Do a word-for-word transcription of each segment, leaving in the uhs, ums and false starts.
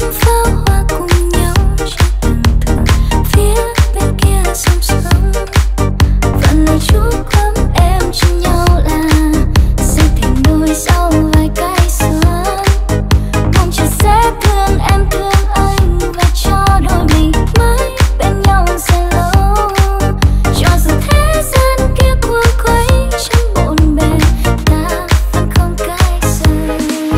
pháo hoa cùng nhau trên tầng thượng, phía bên kia sông sông. Vẫn lời chúc ấm em cho nhau là sẽ thành đôi sau vài cái xuân. Mong trời sẽ thương em thương anh và cho đôi mình mãi bên nhau dài lâu. Cho dù thế gian kia cuồng quay trong bộn bề, ta vẫn không cãi rời.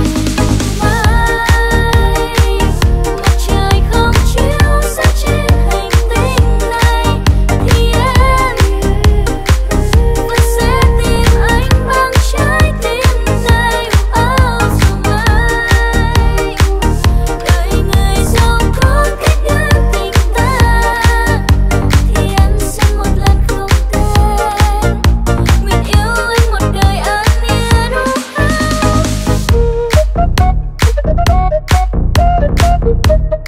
Mai mặt trời không chiếu sáng trên hành tinh này thì em vẫn sẽ tìm anh bằng trái tim này. Oh, dù mai đời người giàu có cách ngăn tình ta thì em sẽ một lần không tên. Nguyện yêu anh một đời an yên. Oh, oh.